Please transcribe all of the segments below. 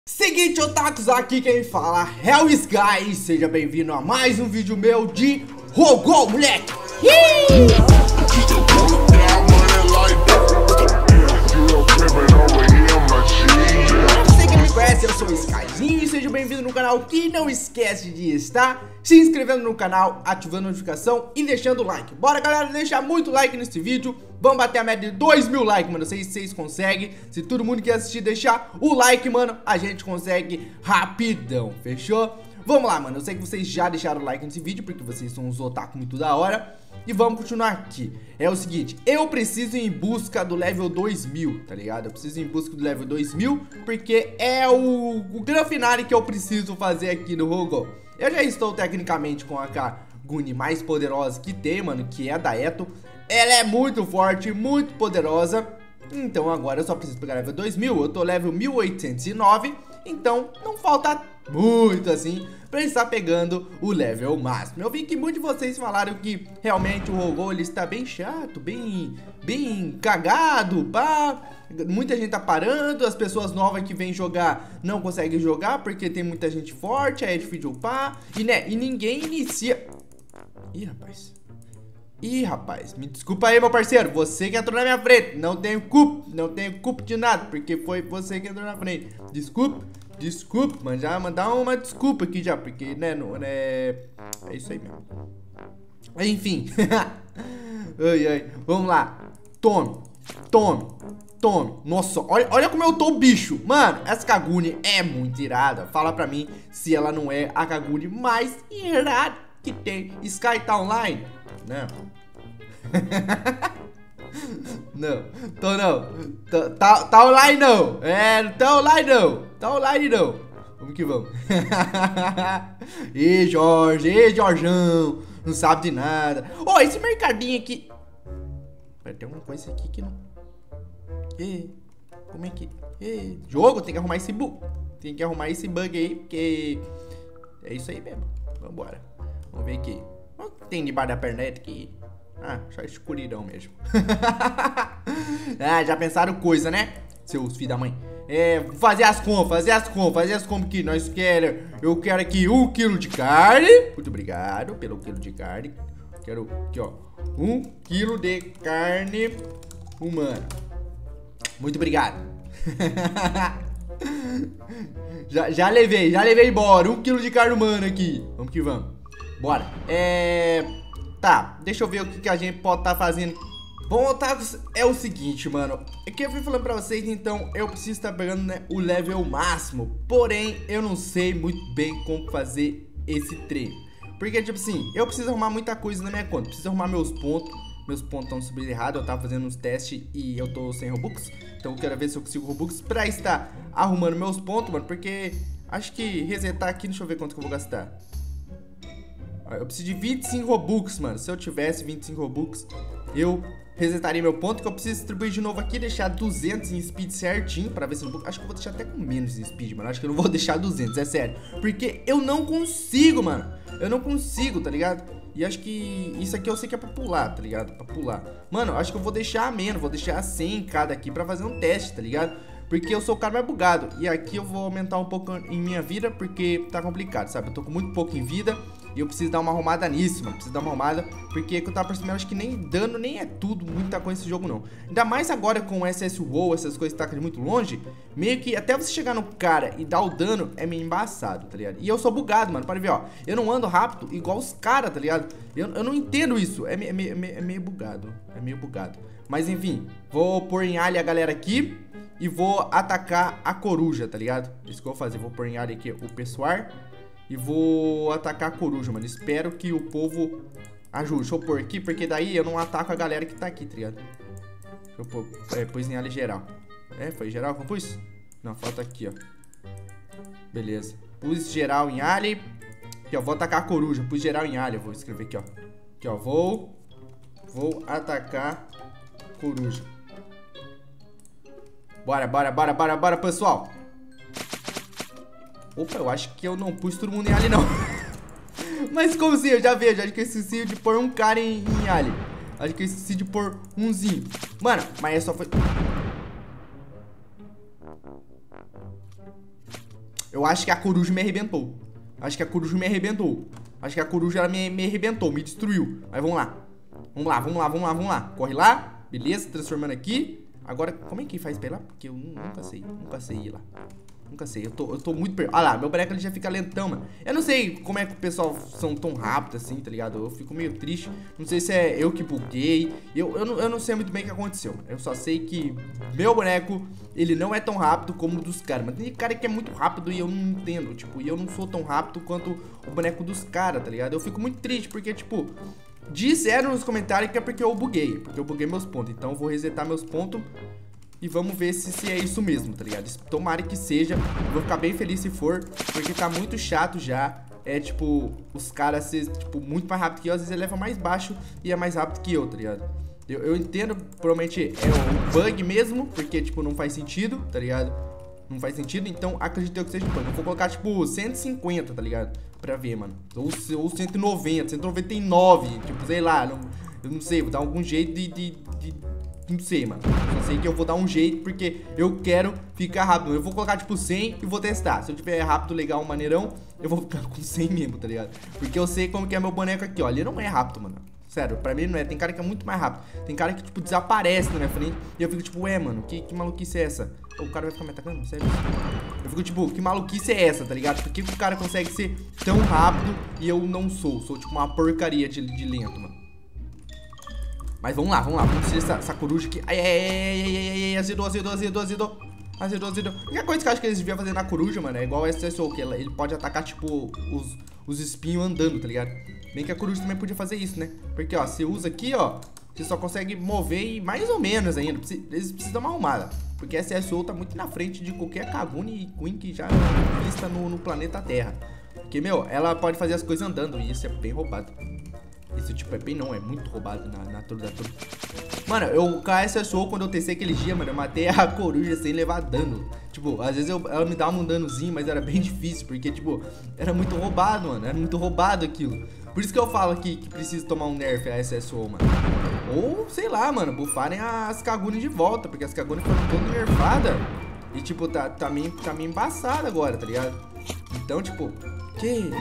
Seguinte, otakus, aqui quem fala é o Sky. Seja bem-vindo a mais um vídeo meu de Rogol, moleque. Você que me conhece, eu sou o Skyzinho e seja bem-vindo no canal. Que não esquece de estar se inscrevendo no canal, ativando a notificação e deixando o like. Bora, galera, deixar muito like nesse vídeo. Vamos bater a meta de 2.000 likes, mano. Vocês conseguem. Se todo mundo que assistir deixar o like, mano, a gente consegue rapidão, fechou? Vamos lá, mano. Eu sei que vocês já deixaram o like nesse vídeo, porque vocês são uns otaku muito da hora. E vamos continuar aqui. É o seguinte, eu preciso ir em busca do level 2000, tá ligado? Eu preciso ir em busca do level 2000, porque é o grande finale que eu preciso fazer aqui no Rogol. Eu já estou tecnicamente com a Kaguni mais poderosa que tem, mano, que é a da Eto. Ela é muito forte, muito poderosa. Então agora eu só preciso pegar level 2000. Eu tô level 1809. Então não falta muito assim pra estar pegando o level máximo. Eu vi que muitos de vocês falaram que realmente o Rogol ele está bem chato, bem cagado, pá. Muita gente tá parando, as pessoas novas que vêm jogar não conseguem jogar porque tem muita gente forte, aí é difícil upar. E ninguém inicia. Ih, rapaz, me desculpa aí, meu parceiro. Você que entrou na minha frente. Não tenho culpa de nada, porque foi você que entrou na frente. Desculpa, mas já mandar uma desculpa aqui já, porque, né, não é isso aí mesmo. Enfim. Ai, vamos lá. Tome. Nossa, olha como eu tô, bicho. Mano, essa Kaguni é muito irada. Fala pra mim se ela não é a Kaguni mais irada que tem. Sky tá online? Não. Tá online não. Não tá online não. Tá online não. Vamos que vamos. Ê, Jorjão. Não sabe de nada. Ô, esse mercadinho aqui. Vai ter uma coisa aqui que não. Como é que. Jogo, tem que arrumar esse bug. Tem que arrumar esse bug aí, porque é isso aí mesmo. Vambora. Vamos ver aqui. O que tem debaixo da perneta aqui? Ah, só escuridão mesmo. Ah, já pensaram coisa, né? Seus filhos da mãe. Fazer as compras que nós queremos. Eu quero aqui 1 kg de carne. Muito obrigado pelo quilo de carne. Quero aqui, ó, 1 kg de carne humana. Muito obrigado. já levei embora 1 kg de carne humana aqui. Vamos que vamos. Bora. Tá, deixa eu ver o que a gente pode estar fazendo. Bom, otakus, é o seguinte, mano. É que eu fui falando pra vocês, então eu preciso estar pegando, né, o level máximo. Porém, eu não sei muito bem como fazer esse treino. Porque, tipo assim, eu preciso arrumar muita coisa na minha conta. Preciso arrumar meus pontos. Meus pontos estão subindo errado. Eu tava fazendo uns testes e eu tô sem Robux. Então eu quero ver se eu consigo Robux pra estar arrumando meus pontos, mano. Porque acho que resetar aqui, deixa eu ver quanto que eu vou gastar. Eu preciso de 25 Robux, mano. Se eu tivesse 25 Robux, eu resetaria meu ponto. Que eu preciso distribuir de novo aqui. Deixar 200 em speed certinho. Pra ver se eu... Acho que eu vou deixar até com menos em speed, mano. Acho que eu não vou deixar 200, é sério. Porque eu não consigo, mano. Eu não consigo, tá ligado? E acho que isso aqui eu sei que é pra pular, tá ligado? Pra pular. Mano, acho que eu vou deixar menos. Vou deixar 100 em cada aqui pra fazer um teste, tá ligado? Porque eu sou o cara mais bugado. E aqui eu vou aumentar um pouco em minha vida, porque tá complicado, sabe? Eu tô com muito pouco em vida e eu preciso dar uma arrumada nisso, mano. Preciso dar uma arrumada, porque que eu tava percebendo, acho que nem dano, nem é tudo, muita coisa nesse jogo, não. Ainda mais agora com o SSWoW, essas coisas que tá de muito longe, meio que até você chegar no cara e dar o dano é meio embaçado, tá ligado? E eu sou bugado, mano, pode ver, ó. Eu não ando rápido igual os caras, tá ligado? Eu não entendo isso, é meio bugado, Mas enfim, vou pôr em alha a galera aqui. E vou atacar a coruja, tá ligado? Isso que eu vou fazer, vou pôr em área aqui o pessoal. E vou atacar a coruja, mano. Espero que o povo ajude. Deixa eu pôr aqui, porque daí eu não ataco a galera que tá aqui, tá ligado? Deixa eu pôr, pus em área geral. Foi geral que eu pus? Não, falta aqui, ó. Beleza. Pus geral em área. Aqui, ó, vou atacar a coruja. Pus geral em área, vou escrever aqui, ó. Aqui, ó, vou atacar coruja. Bora, pessoal. Opa, eu acho que eu não pus todo mundo em ali, não. Mas como assim? Eu já vejo. Acho que eu esqueci de pôr um cara em ali. Acho que eu esqueci de pôr umzinho. Mano, mas é só foi... Eu acho que a coruja me arrebentou. Acho que a coruja me arrebentou. Acho que a coruja ela me arrebentou, me destruiu. Mas vamos lá. Vamos lá, vamos lá, vamos lá, vamos lá. Corre lá. Beleza, transformando aqui. Agora, como é que faz pra ir lá? Porque eu nunca sei ir lá. Nunca sei, eu tô muito perdido. Olha lá, meu boneco ele já fica lentão, mano. Eu não sei como é que o pessoal são tão rápido assim, tá ligado? Eu fico meio triste. Não sei se é eu que buguei. Eu não sei muito bem o que aconteceu. Eu só sei que meu boneco, ele não é tão rápido como o dos caras. Mas tem cara que é muito rápido e eu não entendo. Tipo, e eu não sou tão rápido quanto o boneco dos caras, tá ligado? Eu fico muito triste porque, tipo, disseram nos comentários que é porque eu buguei. Porque eu buguei meus pontos. Então eu vou resetar meus pontos. E vamos ver se é isso mesmo, tá ligado? Tomara que seja. Eu vou ficar bem feliz se for. Porque tá muito chato já. É tipo, os caras ser tipo, muito mais rápido que eu. Às vezes ele leva mais baixo e é mais rápido que eu, tá ligado? Eu entendo, provavelmente é um bug mesmo. Porque, tipo, não faz sentido, tá ligado? Não faz sentido, então acredito eu que seja um bug. Eu vou colocar, tipo, 150, tá ligado? Pra ver, mano. Ou 190, 199, tipo, sei lá. Eu não sei, vou dar algum jeito de não sei, mano. Só sei que eu vou dar um jeito porque eu quero ficar rápido. Eu vou colocar, tipo, 100 e vou testar. Se eu tiver rápido, legal, maneirão, eu vou ficar com 100 mesmo, tá ligado? Porque eu sei como que é meu boneco aqui, ó. Ele não é rápido, mano. Sério, pra mim não é. Tem cara que é muito mais rápido. Tem cara que, tipo, desaparece na minha frente. E eu fico, tipo, ué, mano, que maluquice é essa? O cara vai ficar me atacando? Sério? Eu fico, tipo, que maluquice é essa, tá ligado? Por que o cara consegue ser tão rápido e eu não sou? Sou, tipo, uma porcaria de lento, mano. Mas vamos lá, vamos tirar essa coruja aqui. Ai, azedou. A única coisa que eu acho que eles deviam fazer na coruja, mano, é igual o SSO, que ele pode atacar, tipo, os espinhos andando, tá ligado? Bem que a coruja também podia fazer isso, né? Porque, ó, você usa aqui, ó, você só consegue mover e mais ou menos ainda. Eles precisam dar uma arrumada. Porque a SSO tá muito na frente de qualquer Kagune e Queen que já é vista no planeta Terra. Porque, meu, ela pode fazer as coisas andando e isso é bem roubado. Esse tipo é bem não, é muito roubado na turma da turma. Mano, eu com a SSO, quando eu testei aquele dia, mano, eu matei a coruja sem levar dano. Tipo, às vezes ela me dava um danozinho, mas era bem difícil, porque, tipo, era muito roubado, mano. Era muito roubado aquilo. Por isso que eu falo aqui que precisa tomar um nerf a SSO, mano. Ou, sei lá, mano, bufarem as Kagune de volta, porque as Kagune foram todas nerfadas. E, tipo, tá meio embaçada agora, tá ligado? Então, tipo, Que?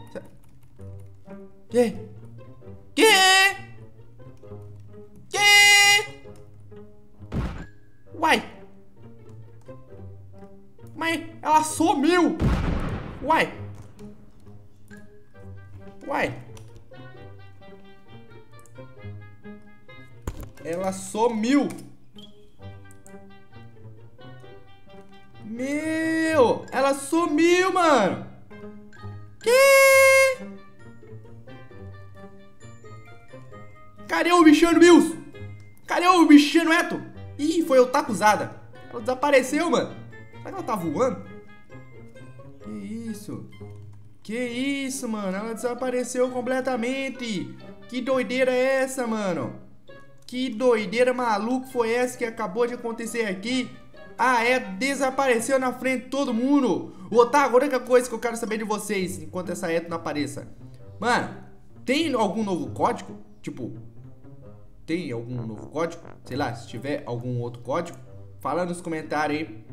Uai! Mas ela sumiu! Uai! Ela sumiu! Meu! Ela sumiu, mano! Que? Cadê o bichano Bills? Cadê o bichano Eto? Ih, foi otakuzada. Ela desapareceu, mano. Será que ela tá voando? Que isso? Que isso, mano? Ela desapareceu completamente. Que doideira é essa, mano? Que doideira maluca foi essa que acabou de acontecer aqui? Ah, desapareceu na frente de todo mundo. Otaku, a única coisa que eu quero saber de vocês, enquanto essa Eto não apareça. Mano, tem algum novo código? Tipo, tem algum novo código? Sei lá, se tiver algum outro código, fala nos comentários aí.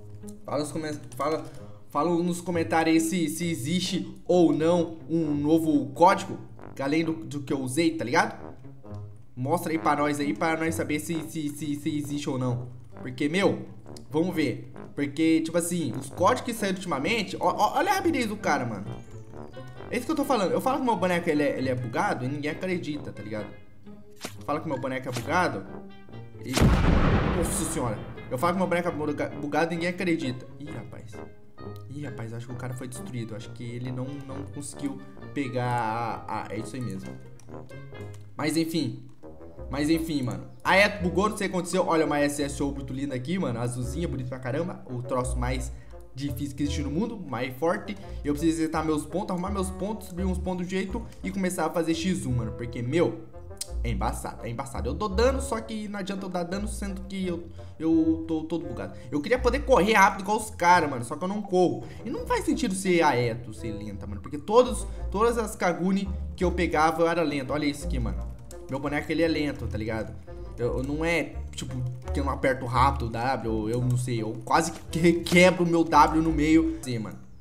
Fala nos comentários aí se existe ou não um novo código, além do que eu usei, tá ligado? Mostra aí pra nós saber se existe ou não. Porque, meu, vamos ver. Porque, tipo assim, os códigos que saíram ultimamente, olha a rapidez do cara, mano. É isso que eu tô falando. Eu falo que o meu boneco ele é bugado e ninguém acredita, tá ligado? Fala que meu boneco é bugado e... Nossa senhora. Eu falo que meu boneco é bugado e ninguém acredita. Ih, rapaz, acho que o cara foi destruído. Acho que ele não conseguiu pegar é isso aí mesmo. Mas enfim, mano. A Eto bugou, não sei o que aconteceu. Olha uma SSO muito linda aqui, mano. Azulzinha, bonito pra caramba. O troço mais difícil que existe no mundo, mais forte. Eu preciso resetar meus pontos, arrumar meus pontos, subir uns pontos do jeito e começar a fazer X1, mano. Porque, meu, é embaçado. Eu dou dano, só que não adianta eu dar dano, sendo que eu tô todo bugado. Eu queria poder correr rápido igual os caras, mano, só que eu não corro. E não faz sentido ser a Eto, ser lenta, mano. Porque todas as Kagune que eu pegava eu era lento. Olha isso aqui, mano. Meu boneco, ele é lento, tá ligado? Eu não é, tipo, que eu não aperto rápido o W, eu não sei. Eu quase quebro o meu W no meio. Sim, mano.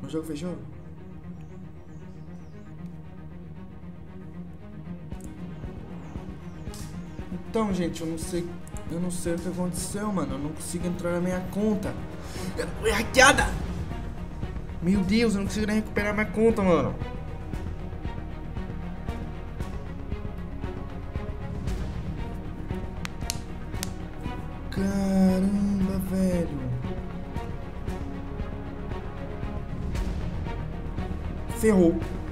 O jogo fechou? Então, gente, eu não sei o que aconteceu, mano. Eu não consigo entrar na minha conta. Eu fui hackeada! Meu Deus, eu não consigo nem recuperar minha conta, mano. Caramba, velho. Ferrou.